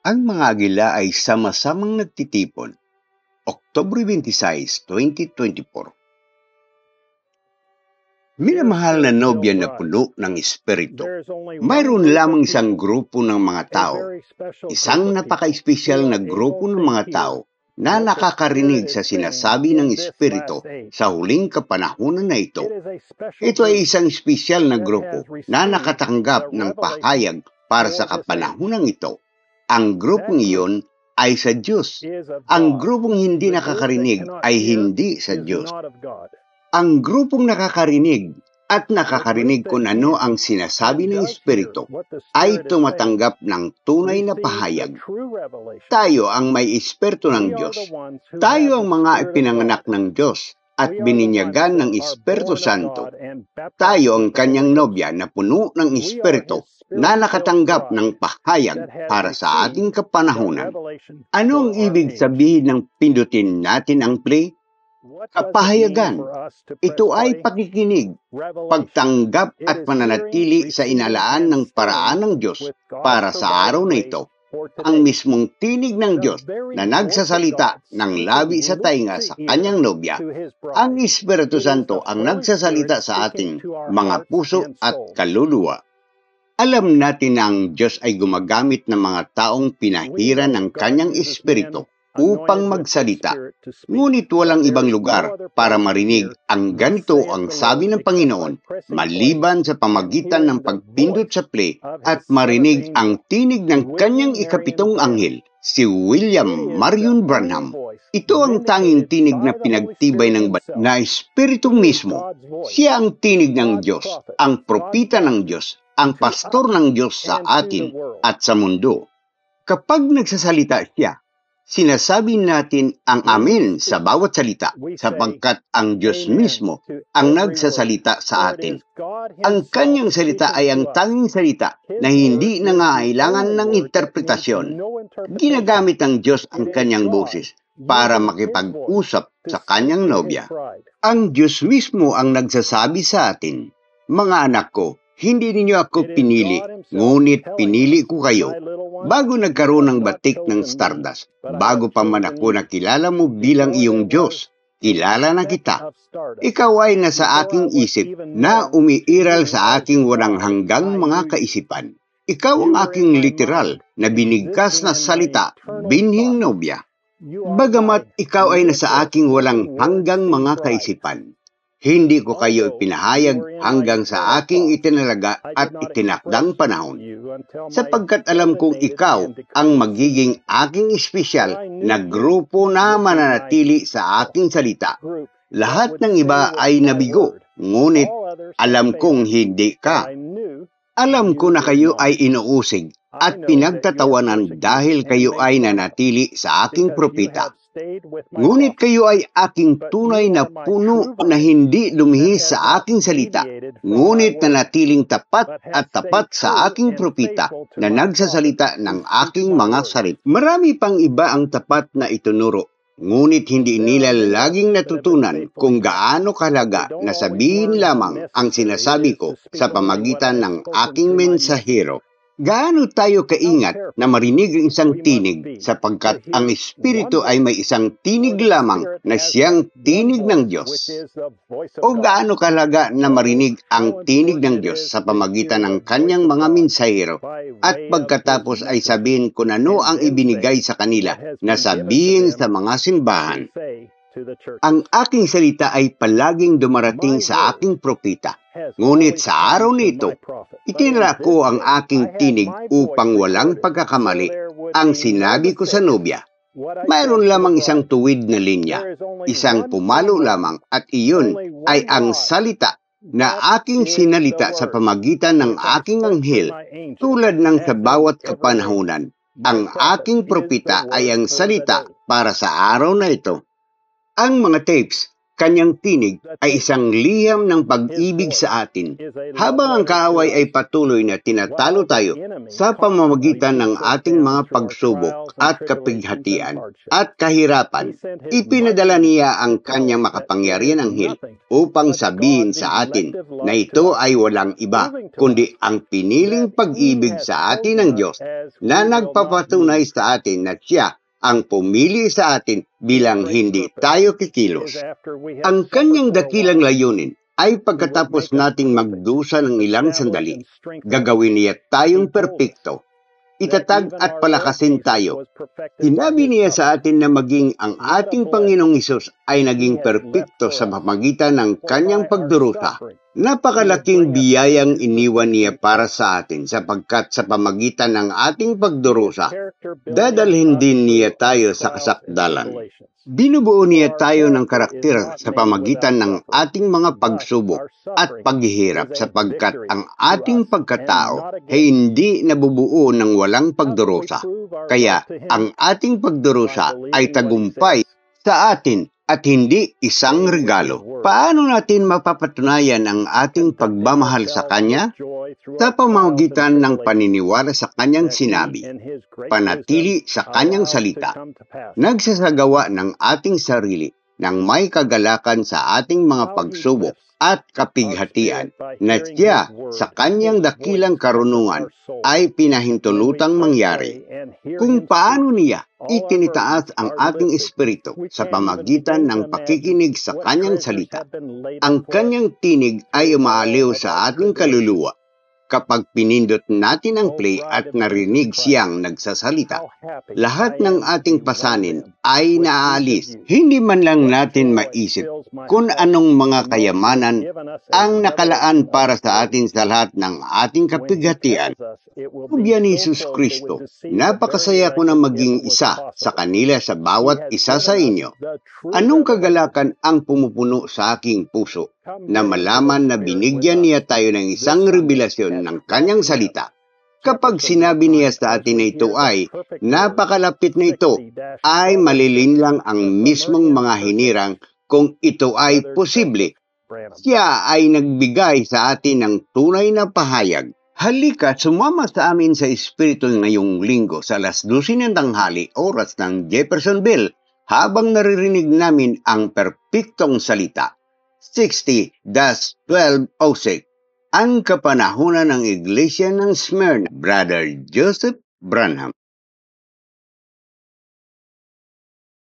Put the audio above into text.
Ang mga agila ay sama-samang nagtitipon. Oktubre 26, 2024. Minamahal na nobya na puno ng espiritu. Mayroon lamang isang grupo ng mga tao, isang napaka-espesyal na grupo ng mga tao na nakakarinig sa sinasabi ng espiritu sa huling kapanahunan na ito. Ito ay isang espesyal na grupo na nakatanggap ng pahayag para sa kapanahunang ito. Ang grupong iyon ay sa Diyos. Ang grupong hindi nakakarinig ay hindi sa Diyos. Ang grupong nakakarinig at nakakarinig kung ano ang sinasabi ng Espiritu ay tumatanggap ng tunay na pahayag. Tayo ang may Espiritu ng Diyos. Tayo ang mga ipinanganak ng Diyos at bininyagan ng Espiritu Santo. Tayo ang kanyang nobya na puno ng Espiritu na nakatanggap ng pahayag para sa ating kapanahunan. Ano ang ibig sabihin ng pindutin natin ang play? Kapahayagan. Ito ay pakikinig, pagtanggap at pananatili sa inalaan ng paraan ng Diyos para sa araw na ito. Ang mismong tinig ng Diyos na nagsasalita ng labi sa tainga sa kanyang nobya. Ang Espiritu Santo ang nagsasalita sa ating mga puso at kaluluwa. Alam natin na ang Diyos ay gumagamit ng mga taong pinahiran ng kanyang Espiritu upang magsalita. Ngunit walang ibang lugar para marinig ang ganito ang sabi ng Panginoon, maliban sa pamagitan ng pagpindot sa play at marinig ang tinig ng kanyang ikapitong anghel, si William Marion Branham. Ito ang tanging tinig na pinagtibay ng na Espiritu mismo. Siya ang tinig ng Diyos, ang propita ng Diyos, ang pastor ng Diyos sa atin at sa mundo. Kapag nagsasalita siya, sinasabi natin ang amen sa bawat salita sapagkat ang Diyos mismo ang nagsasalita sa atin. Ang kanyang salita ay ang tanging salita na hindi nangangailangan ng interpretasyon. Ginagamit ng Diyos ang kanyang boses para makipag-usap sa kanyang nobya. Ang Diyos mismo ang nagsasabi sa atin, mga anak ko, hindi ninyo ako pinili, ngunit pinili ko kayo. Bago nagkaroon ng batik ng Stardust, bago pa man ako nakilala mo bilang iyong Diyos, kilala na kita. Ikaw ay nasa aking isip na umiiral sa aking walang hanggang mga kaisipan. Ikaw ang aking literal na binigkas na salita, binhing nobya. Bagamat ikaw ay nasa aking walang hanggang mga kaisipan. Hindi ko kayo ipinahayag hanggang sa aking itinalaga at itinakdang panahon. Sapagkat alam kong ikaw ang magiging aking espesyal na grupo na mananatili sa aking salita. Lahat ng iba ay nabigo, ngunit alam kong hindi ka. Alam ko na kayo ay inuusig at pinagtatawanan dahil kayo ay nanatili sa aking propita. Ngunit kayo ay aking tunay na puno na hindi lumihis sa aking salita, ngunit nanatiling tapat at tapat sa aking propita na nagsasalita ng aking mga salita. Marami pang iba ang tapat na itunuro, ngunit hindi nila laging natutunan kung gaano kahalaga na sabihin lamang ang sinasabi ko sa pamagitan ng aking mensahero. Gaano tayo kaingat na marinig ang isang tinig sapagkat ang Espiritu ay may isang tinig lamang na siyang tinig ng Diyos? O gaano kahalaga na marinig ang tinig ng Diyos sa pamagitan ng kanyang mga mensahero at pagkatapos ay sabihin kung ano ang ibinigay sa kanila na sabihin sa mga simbahan? Ang aking salita ay palaging dumarating sa aking propita. Ngunit sa araw nito, itinala ko ang aking tinig upang walang pagkakamali ang sinabi ko sa nobya. Mayroon lamang isang tuwid na linya, isang pumalo lamang at iyon ay ang salita na aking sinalita sa pamagitan ng aking anghel tulad ng sa bawat kapanahunan. Ang aking propita ay ang salita para sa araw na ito. Ang mga tapes Kanyang tinig ay isang liham ng pag-ibig sa atin, habang ang kaaway ay patuloy na tinatalo tayo sa pamamagitan ng ating mga pagsubok at kapighatian at kahirapan. Ipinadala niya ang kanyang makapangyarihan anghel upang sabihin sa atin na ito ay walang iba kundi ang piniling pag-ibig sa atin ng Diyos na nagpapatunay sa atin na siya ang pumili sa atin bilang hindi tayo kikilos. Ang kanyang dakilang layunin ay pagkatapos nating magdusa ng ilang sandali, gagawin niya tayong perpekto. Itatag at palakasin tayo. Sinabi niya sa atin na maging ang ating Panginoong Hesus ay naging perpekto sa pamamagitan ng kanyang pagdurusa. Napakalaking biyayang iniwan niya para sa atin sapagkat sa pamamagitan ng ating pagdurusa, dadalhin din niya tayo sa kasakdalan. Binubuo niya tayo ng karakter sa pamagitan ng ating mga pagsubok at paghihirap sapagkat ang ating pagkatao ay hindi nabubuo ng walang pagdurusa. Kaya ang ating pagdurusa ay tagumpay sa atin at hindi isang regalo. Paano natin mapapatunayan ang ating pagmamahal sa Kanya? Sa pamamagitan ng paniniwala sa Kanyang sinabi, panatili sa Kanyang salita, nagsasagawa ng ating sarili ng may kagalakan sa ating mga pagsubok at kapighatian na siya sa kanyang dakilang karunungan ay pinahintulutang mangyari. Kung paano niya itinitaas ang ating espiritu sa pamagitan ng pakikinig sa kanyang salita, ang kanyang tinig ay umaaliw sa ating kaluluwa. Kapag pinindot natin ang play at narinig siyang nagsasalita, lahat ng ating pasanin ay naaalis. Hindi man lang natin maisip kung anong mga kayamanan ang nakalaan para sa atin sa lahat ng ating kapighatian. Kubya ni Jesus Kristo, napakasaya ko na maging isa sa kanila sa bawat isa sa inyo. Anong kagalakan ang pumupuno sa aking puso na malaman na binigyan niya tayo ng isang revelasyon ng kanyang salita. Kapag sinabi niya sa atin na ito ay napakalapit na ito, ay malilinlang ang mismong mga hinirang kung ito ay posible. Siya ay nagbigay sa atin ng tunay na pahayag. Halika, sumama sa amin sa Espiritu ngayong linggo sa alas 12 ng tanghali, oras ng Jeffersonville, habang naririnig namin ang perpektong salita. 60-1206, ang kapanahunan ng Iglesia ng Smyrna, Brother Joseph Branham.